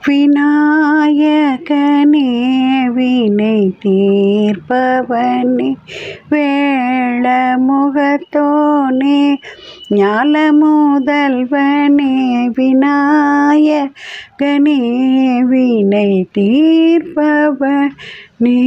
விநாயகனே வினை தீர்ப்பவனே வேளமுகத்தோனே ஞால முதல்வனே விநாயகனே வினை தீர்ப்பவனே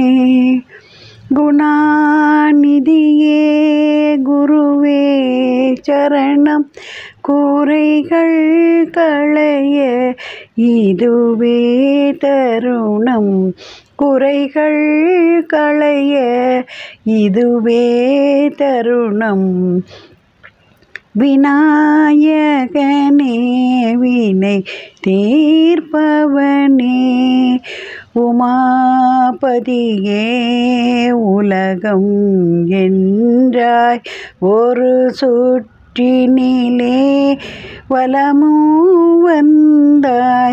குணாநிதியே குருவே சரணம் குறைகள் களைய இதுவே தருணம் குறைகள் களைய இதுவே தருணம் விநாயகனே வினை தீர்ப்பவனே உமாபதியே உலகம் என்றாய் ஒரு சுற்றினிலே வலமும் வந்தாய்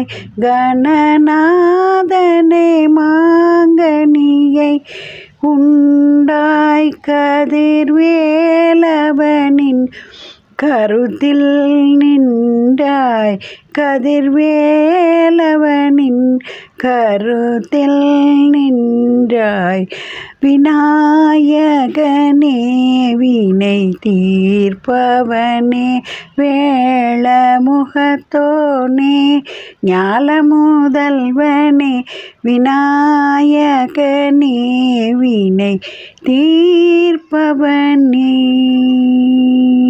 கணநாதனை மாங்கனியை உண்டாய் கதிர்வேலவனின் கருத்தில் நின்றாய் கதிர்வேலவனின் கருத்தில் நின்றாய் விநாயகனே வினை தீர்ப்பவனே வேளமுகத்தோனே ஞால முதல்வனே விநாயகனே வினை தீர்ப்பவனே.